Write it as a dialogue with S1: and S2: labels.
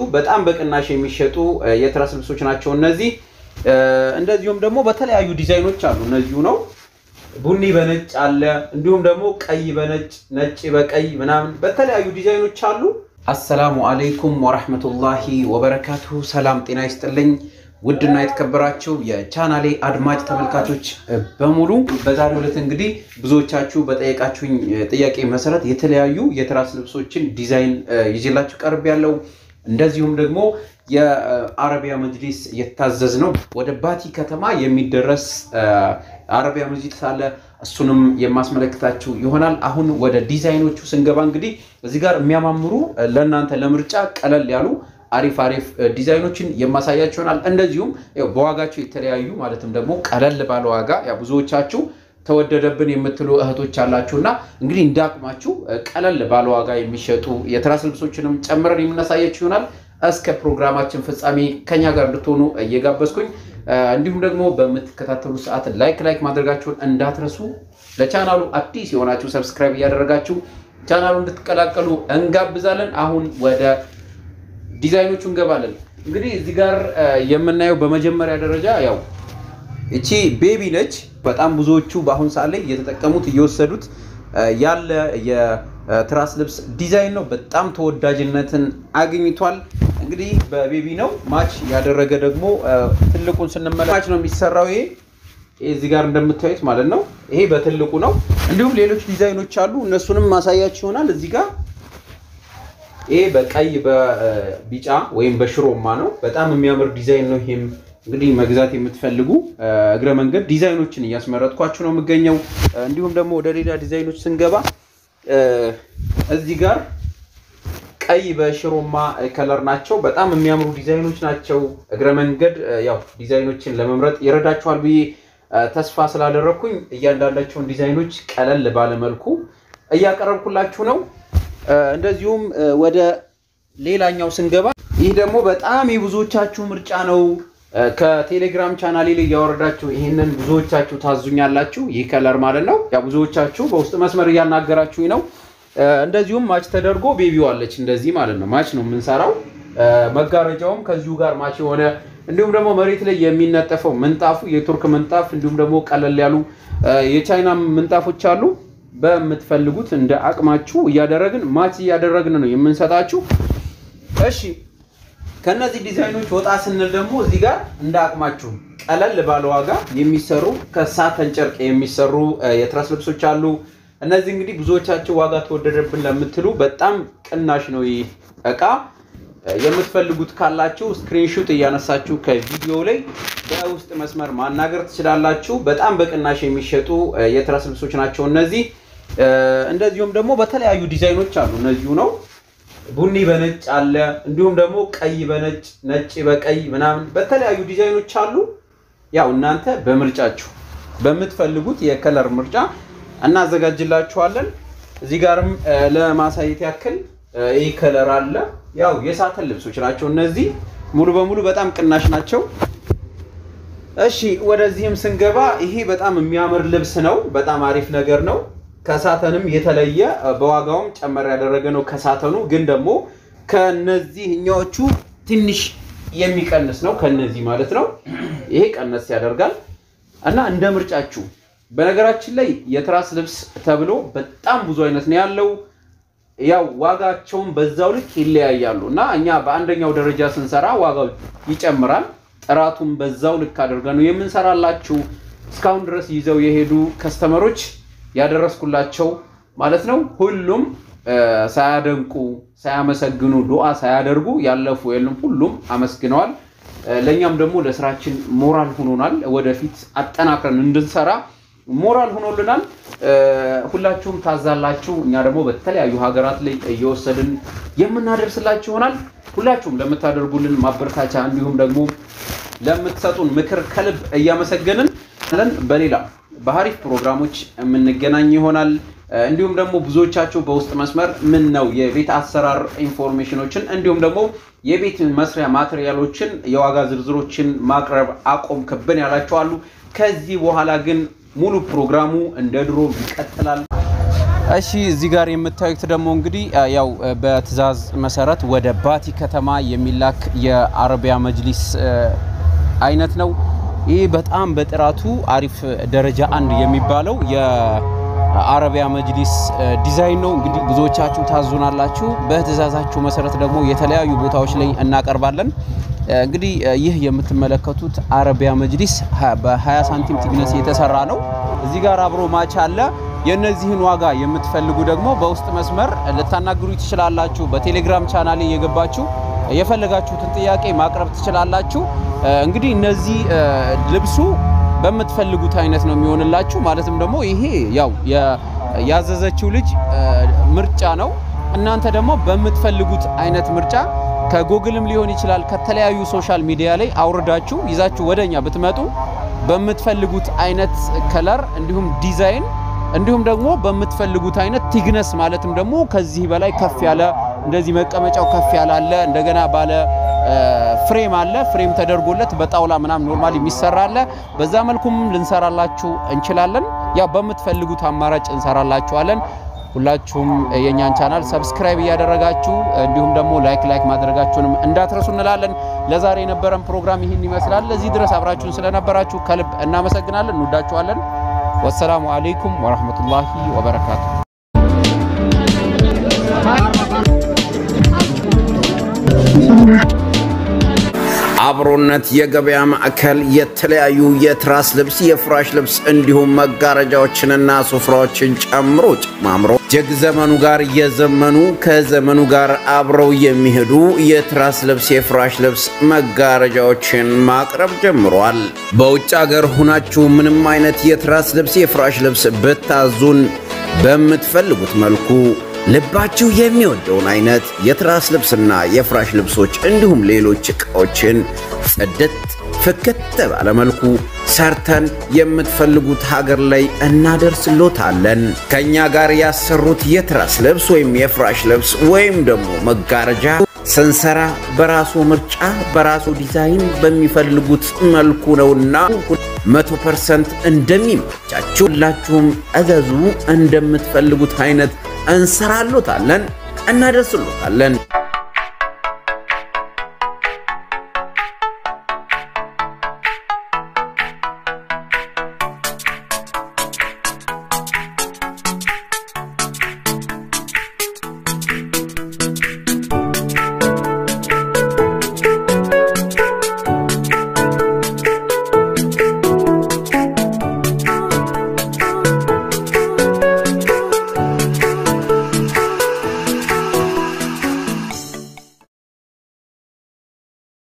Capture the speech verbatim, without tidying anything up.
S1: በጣም በቅናሽ የሚሸጡ የትራስልብሶች ናቸው እነዚህ እንደዚሁም ደግሞ በተለያዩ ዲዛይኖች አሉ እነዚሁ ነው ቡኒ በነጭ አለ እንዲሁም ደግሞ ቀይ በነጭ ነጭ በቀይ ምናምን በተለያዩ ዲዛይኖች አሉ አሰላሙ አለይኩም ወራህመቱላሂ ወበረካቱሁ ሰላም ጤና ይስጥልኝ ውድና የተከበራችሁ የቻናሌ አድማጭ ተመልካቾች በሙሉ በዛሬው ዕለት እንግዲህ ብዙዎቻችሁ በጠየቃችሁኝ ጥያቄ መሰረት የተለያዩ የትራስልብሶችን ዲዛይን ይዤላችሁ ቀርብ ያለው እንደዚሁም ደግሞ የአረቢያ መጅሊስ የታዘዝ ነው ወደ ባቲ ከተማ የሚደረስ አረቢያ መጅሊስ አለ እሱንም የማስመለክታችሁ ይሆናል አሁን ወደ ዲዛይኖቹ ስንገባ እንግዲህ እዚህ ጋር የሚያማምሩ ለእናንተ ለምርጫ ቀለል ያሉ አሪፍ አሪፍ ዲዛይኖችን የማሳያችሁ ይሆናል እንደዚሁም ያው በዋጋቸው የተለያዩ ማለትም ደግሞ ቀለል ባለ ዋጋ ያ ብዙዎቻችሁ ተወደደብን የምትሉ እህቶች አላችሁና እንግዲህ እንዳቅማችሁ ቀለል ባለ ዋጋ የሚሸጡ የትራስልብሶችንም ጨምረን የምናሳያችሁ ይሆናል እስከ ፕሮግራማችን ፍጻሜ ከኛ ጋር እንድትሆኑ እየጋበዝኩኝ እንዲሁም ደግሞ በመተከታተሉ ሰዓት ላይክ ላይክ ማድረጋችሁን እንዳትረሱ ለቻናሉ አዲስ የሆናችሁ ሰብስክራይብ ያደረጋችሁ ቻናሉን እንድትቀላቀሉ እንጋብዛለን አሁን ወደ ዲዛይኖቹ እንገባለን እንግዲህ እዚህ ጋር የምናየው በመጀመሪያ ደረጃ ያው እቺ ቤቢ ነች በጣም ብዙዎቹ በአሁን ሰዓት ላይ እየተጠቀሙት እየወሰዱት ያለ የትራስልብስ ዲዛይን ነው በጣም ተወዳጅነትን አግኝቷል እንግዲህ በቤቢ ነው ማች ያደረገ ደግሞ ትልቁን ስንመለከት ነው የሚሰራው ይሄ እዚህ ጋር እንደምታዩት ማለት ነው ይሄ በትልቁ ነው እንዲሁም ሌሎች ዲዛይኖች አሉ እነሱንም ማሳያችሁ ይሆናል እዚህ ጋር ይሄ በቀይ በቢጫ ወይም በሽሮማ ነው በጣም የሚያምር ዲዛይን ነው ይሄም እንግዲህ መግዛት የምትፈልጉ እግረ መንገድ ዲዛይኖችን ያስመረጥኳችሁ ነው የምገኘው እንዲሁም ደግሞ ወደ ሌላ ዲዛይኖች ስንገባ እዚህ ጋር ቀይ በሽሮማ ከለር ናቸው በጣም የሚያምሩ ዲዛይኖች ናቸው እግረ መንገድ ያው ዲዛይኖችን ለመምረጥ ይረዳችኋል ብዬ ተስፋ ስላደረኩኝ እያንዳንዳቸውን ዲዛይኖች ቀለል ባለ መልኩ እያቀረብኩላችሁ ነው እንደዚሁም ወደ ሌላኛው ስንገባ ይሄ ደግሞ በጣም የብዙዎቻችሁ ምርጫ ነው ከቴሌግራም ቻናሌ ላይ ያወረዳችሁ ይሄንን ብዙዎቻችሁ ታዙኛላችሁ ይሄ ከለር ማለት ነው ያ ብዙዎቻችሁ በውስጥ መስመር ያናገራችሁኝ ነው እንደዚሁም ማች ተደርጎ ቤቢው አለች እንደዚህ ማለት ነው ማች ነው የምንሰራው መጋረጃውም ከዚሁ ጋር ማች ሆነ እንዲሁም ደግሞ መሬት ላይ የሚነጠፈው ምንጣፉ የቱርክ ምንጣፍ እንዲሁም ደግሞ ቀለል ያሉ የቻይና ምንጣፎች አሉ በምትፈልጉት እንደ አቅማችሁ ያደረግን ማች ያደረግን ነው የምንሰጣችሁ እሺ ከነዚህ ዲዛይኖች ወጣ ስንል ደግሞ እዚህ ጋር እንደ አቅማችሁ ቀለል ባለ ዋጋ የሚሰሩ ከሳተን ጨርቅ የሚሰሩ የትራስልብሶች አሉ እነዚህ እንግዲህ ብዙዎቻችሁ ዋጋ ተወደደብን ለምትሉ በጣም ቅናሽ ነው ይቃ የምትፈልጉት ካላችሁ ስክሪንሾት ያነሳችሁ ከቪዲዮ ላይ በውስጥ መስመር ማናገር ትችላላችሁ በጣም በቅናሽ የሚሸጡ የትራስልብሶች ናቸው እነዚህ እንደዚሁም ደግሞ በተለያዩ ዲዛይኖች አሉ እነዚሁ ነው ቡኒ በነጭ አለ እንዲሁም ደግሞ ቀይ በነጭ ነጭ በቀይ ምናምን በተለያዩ ዲዛይኖች አሉ ያው እናንተ በምርጫችሁ በምትፈልጉት የከለር ምርጫ እናዘጋጅላችኋለን እዚህ ጋርም ለማሳየት ያክል ይሄ ከለር አለ ያው የሳተን ልብሶች ናቸው እነዚህ ሙሉ በሙሉ በጣም ቅናሽ ናቸው እሺ ወደዚህም ስንገባ ይሄ በጣም የሚያምር ልብስ ነው በጣም አሪፍ ነገር ነው ከሳተንም የተለየ በዋጋውም ጨመር ያደረገ ነው ከሳተኑ ግን ደግሞ ከነዚህኛዎቹ ትንሽ የሚቀንስ ነው ከነዚህ ማለት ነው ይሄ ቀነስ ያደርጋል እና እንደ ምርጫችሁ በነገራችን ላይ የትራስ ልብስ ተብሎ በጣም ብዙ አይነት ነው ያለው ያው ዋጋቸውን በዛው ልክ ይለያያሉና እኛ በአንደኛው ደረጃ ስንሰራ ዋጋው ይጨምራል ጥራቱን በዛው ልክ አድርገን ነው የምንሰራላችሁ እስካሁን ድረስ ይዘው የሄዱ ከስተመሮች ያደረስኩላቸው ማለት ነው ሁሉም ሳያደንቁ ሳያመሰግኑ ዱዓ ሳያደርጉ ያለፉ የለም ሁሉም አመስግነዋል ለኛም ደግሞ ለስራችን ሞራል ሆኖናል ወደፊት አጠናክረን እንድንሰራ ሞራል ሆኖልናል ሁላችሁም ታዛላችሁ እኛ ደግሞ በተለያዩ ሀገራት ላይ እየወሰድን የምናደርስላችሁ ይሆናል ሁላችሁም ለምታደርጉልን ማበረታቻ እንዲሁም ደግሞ ለምትሰጡን ምክር ከልብ እያመሰገንን በሌላ በአሪፍ ፕሮግራሞች የምንገናኝ ይሆናል እንዲሁም ደግሞ ብዙዎቻችሁ በውስጥ መስመር ምን ነው የቤት አሰራር ኢንፎርሜሽኖችን እንዲሁም ደግሞ የቤት መስሪያ ማቴሪያሎችን የዋጋ ዝርዝሮችን ማቅረብ አቆም ከበን ያላችሁ አሉ ከዚህ በኋላ ግን ሙሉ ፕሮግራሙ እንደ ድሮ ይቀጥላል እሺ እዚህ ጋር የምታዩት ደግሞ እንግዲህ ያው በትዛዝ መሰረት ወደ ባቲ ከተማ የሚላክ የአረቢያ መጅሊስ አይነት ነው ይሄ በጣም በጥራቱ አሪፍ ደረጃ አንድ የሚባለው የአረቢያ መጅሊስ ዲዛይን ነው እንግዲህ ብዙዎቻችሁ ታዙናላችሁ በትዛዛችሁ መሰረት ደግሞ የተለያዩ ቦታዎች ላይ እናቀርባለን እንግዲህ ይህ የምትመለከቱት አረቢያ መጅሊስ በ20 ሳንቲም ቲግነስ የተሰራ ነው እዚህ ጋር አብሮ ማች አለ የነዚህን ዋጋ የምትፈልጉ ደግሞ በውስጥ መስመር ልታናግሩ ትችላላችሁ በቴሌግራም ቻናሌ የገባችሁ የፈለጋችሁትን ጥያቄ ማቅረብ ትችላላችሁ እንግዲህ እነዚህ ልብሱ በምትፈልጉት አይነት ነው የሚሆንላችሁ ማለትም ደግሞ ይሄ ያው ያዘዘችው ልጅ ምርጫ ነው እናንተ ደግሞ በምትፈልጉት አይነት ምርጫ ከጎግልም ሊሆን ይችላል ከተለያዩ ሶሻል ሚዲያ ላይ አውርዳችሁ ይዛችሁ ወደኛ ብትመጡ በምትፈልጉት አይነት ከለር እንዲሁም ዲዛይን እንዲሁም ደግሞ በምትፈልጉት አይነት ቲግነስ ማለትም ደግሞ ከዚህ በላይ ከፍ ያለ እንደዚህ መቀመጫው ከፍ ያለ አለ እንደገና ባለ ፍሬም አለ ፍሬም ተደርጎለት በጣውላ ምናምን ኖርማሊ የሚሰራ አለ በዛ መልኩም ልንሰራላችሁ እንችላለን ያ በምትፈልጉት አማራጭ እንሰራላችኋለን ሁላችሁም የኛን ቻናል ሰብስክራይብ ያደረጋችሁ እንዲሁም ደግሞ ላይክ ላይክ ማድረጋችሁንም እንዳትረሱ እንላለን ለዛሬ የነበረን ፕሮግራም ይሄን ይመስላል ለዚህ ድረስ አብራችሁን ስለነበራችሁ ከልብ እናመሰግናለን እንወዳችኋለን والسلام عليكم ورحمة الله وبركاته አብሮነት የገበያ ማዕከል የተለያዩ የትራስ ልብስ የፍራሽ ልብስ እንዲሁም መጋረጃዎችንና ሶፍራዎችን ጨምሮ ጨማምሮ ጀግ ዘመኑ ጋር የዘመኑ ከዘመኑ ጋር አብረው የሚሄዱ የትራስ ልብስ የፍራሽ ልብስ መጋረጃዎችን ማቅረብ ጀምሯል በውጭ ሀገር ሆናችሁ ምንም አይነት የትራስ ልብስ የፍራሽ ልብስ በታዙን በምትፈልጉት መልኩ ልባችሁ የሚወደውን አይነት የትራስ ልብስና የፍራሽ ልብሶች እንዲሁም ሌሎች ዕቃዎችን ጽድት ፍክት ባለ መልኩ ሰርተን የምትፈልጉት ሀገር ላይ እናደርስሎታለን ከኛ ጋር ያሰሩት የትራስ ልብስ ወይም የፍራሽ ልብስ ወይም ደግሞ መጋረጃ ሰንሰራ በራሱ ምርጫ በራሱ ዲዛይን በሚፈልጉት መልኩ ነውና መቶ ፐርሰንት እንደሚመቻችሁ ሁላችሁም አዘዙ እንደምትፈልጉት አይነት እንሰራሎታለን እናደርስሎታለን